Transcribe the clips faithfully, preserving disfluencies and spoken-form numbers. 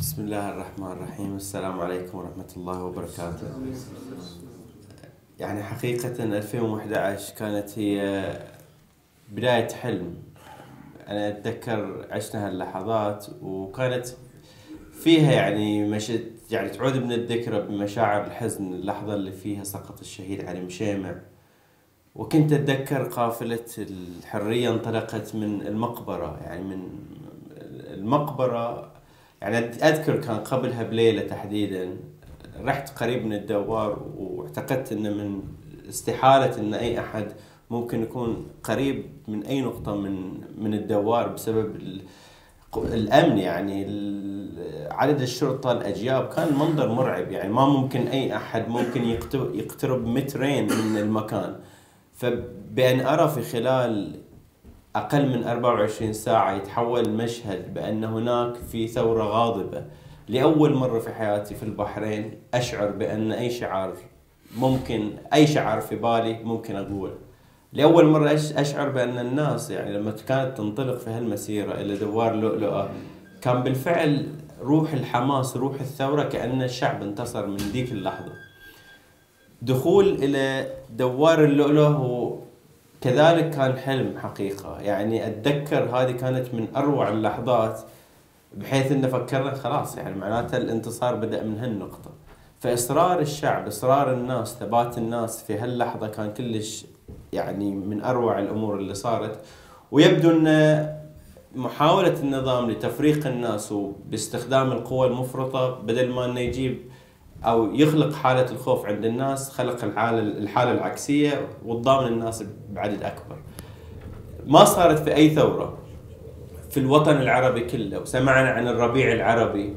بسم الله الرحمن الرحيم. السلام عليكم ورحمة الله وبركاته. يعني حقيقة ألفين وإحدى عشر كانت هي بداية حلم. أنا أتذكر عشنا هاللحظات وكانت فيها يعني مشت يعني تعود من الذكرى بمشاعر الحزن، اللحظة اللي فيها سقط الشهيد علي مشيمع. وكنت أتذكر قافلة الحرية انطلقت من المقبرة، يعني من المقبرة. يعني أذكر كان قبلها بليلة تحديدا رحت قريب من الدوار، واعتقدت أن من استحالة أن أي أحد ممكن يكون قريب من أي نقطة من من الدوار بسبب الأمن، يعني عدد الشرطة الأجياب. كان المنظر مرعب، يعني ما ممكن أي أحد ممكن يقترب مترين من المكان. فبأن أرى في خلال أقل من أربعة وعشرين ساعة يتحول المشهد بأن هناك في ثورة غاضبة، لأول مرة في حياتي في البحرين أشعر بأن أي شعار ممكن أي شعار في بالي ممكن أقوله. لأول مرة أشعر بأن الناس يعني لما كانت تنطلق في هالمسيرة إلى دوار لؤلؤة كان بالفعل روح الحماس، روح الثورة، كأن الشعب انتصر من ذيك اللحظة. دخول إلى دوار اللؤلؤة هو كذلك كان حلم حقيقة. يعني أتذكر هذه كانت من أروع اللحظات، بحيث أن فكرنا خلاص يعني معناته الانتصار بدأ من هالنقطة. فإصرار الشعب، إصرار الناس، ثبات الناس في هاللحظة كان كلش يعني من أروع الأمور اللي صارت. ويبدو أن محاولة النظام لتفريق الناس وباستخدام القوى المفرطة بدل ما أنه يجيب أو يخلق حالة الخوف عند الناس، خلق الحالة الحالة العكسية وضامن الناس بعدد أكبر. ما صارت في أي ثورة في الوطن العربي كله. وسمعنا عن الربيع العربي،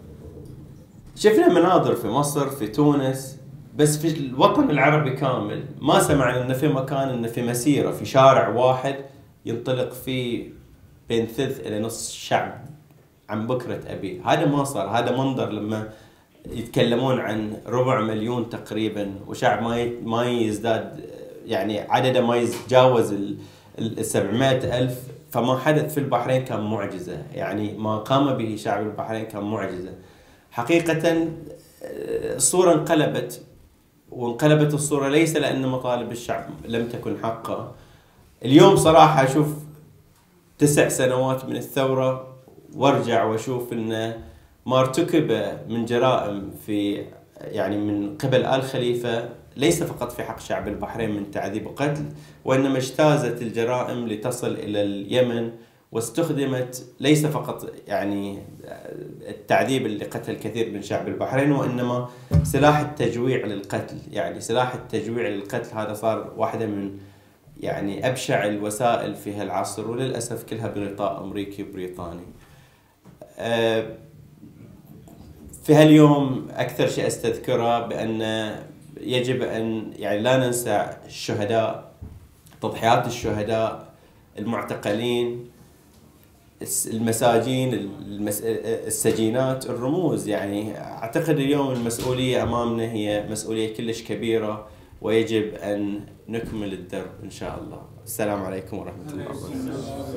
شفنا مناظر في مصر في تونس، بس في الوطن العربي كامل ما سمعنا إن في مكان، إن في مسيرة، في شارع واحد ينطلق فيه بين ثلث إلى نص شعب عن بكرة أبيه. هذا ما صار. هذا منظر لما يتكلمون عن ربع مليون تقريبا وشعب ما ما يزداد، يعني عدده ما يتجاوز ال سبعمائة ألف. فما حدث في البحرين كان معجزة، يعني ما قام به شعب البحرين كان معجزة حقيقة. الصورة انقلبت، وانقلبت الصورة ليس لأن مطالب الشعب لم تكن حقه. اليوم صراحة أشوف تسع سنوات من الثورة وارجع واشوف ان ما ارتكب من جرائم في يعني من قبل آل خليفة ليس فقط في حق شعب البحرين من تعذيب وقتل، وإنما اجتازت الجرائم لتصل إلى اليمن، واستخدمت ليس فقط يعني التعذيب اللي قتل كثير من شعب البحرين، وإنما سلاح التجويع للقتل. يعني سلاح التجويع للقتل هذا صار واحدة من يعني أبشع الوسائل في هالعصر، وللأسف كلها بغطاء أمريكي وبريطاني. في هاليوم أكثر شيء أستذكره بأن يجب أن يعني لا ننسى الشهداء، تضحيات الشهداء، المعتقلين، المساجين، المس... السجينات، الرموز. يعني أعتقد اليوم المسؤولية أمامنا هي مسؤولية كلش كبيرة، ويجب أن نكمل الدرب إن شاء الله. السلام عليكم ورحمة الله وبركاته.